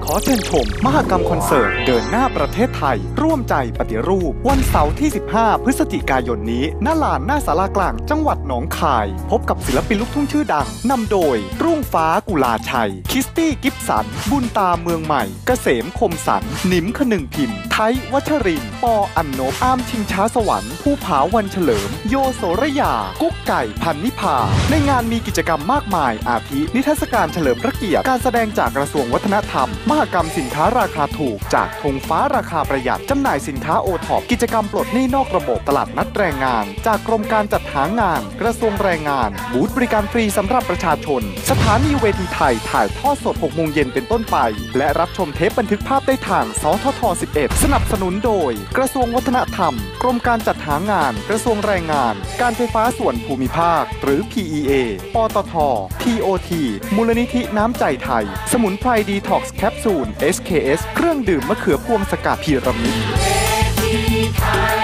ขอเชิญชมมหกรรมคอนเสิร์ตเดินหน้าประเทศไทยร่วมใจปฏิรูปวันเสาร์ที่ 15 พฤศจิกายนนี้ณลานหน้าศาลากลางจังหวัดหนองคายพบกับศิลปินลูกทุ่งชื่อดังนำโดยรุ่งฟ้ากุลาชัยคิสตี้กิฟสันบุญตาเมืองใหม่เกษมคมสันหนิมขนึงพิมพ์ไทยวัชรินทร์ปออันโนบอามชิงช้าสวรรค์ภูผาวันเฉลิมโยโสระยากุ๊กไก่พันนิพาในงานมีกิจกรรมมากมายอาทินิทรรศการเฉลิมพระเกียรติการแสดงจากกระทรวงวัฒนธรรมมหกรรมสินค้าราคาถูกจากธงฟ้าราคาประหยัดจำหน่ายสินค้าโอท็อปกิจกรรมปลดหนี้นอกระบบตลาดนัดแรงงานจากกรมการจัดหางานกระทรวงแรงงานบูธบริการฟรีสำหรับประชาชนสถานีเวทีไทยถ่ายทอดสด 6 โมงเย็นเป็นต้นไปและรับชมเทปบันทึกภาพได้ทางสทท 11 สนับสนุนโดยกระทรวงวัฒนธรรมกรมการจัดหางานกระทรวงแรงงานการไฟฟ้าส่วนภูมิภาคหรือ PEA ปตท TOT มูลนิธิน้ำใจไทยสมุนไพรดีท็อกซ์แคปซูล SKS เครื่องดื่มมะเขือพวงสกัดพีระมิด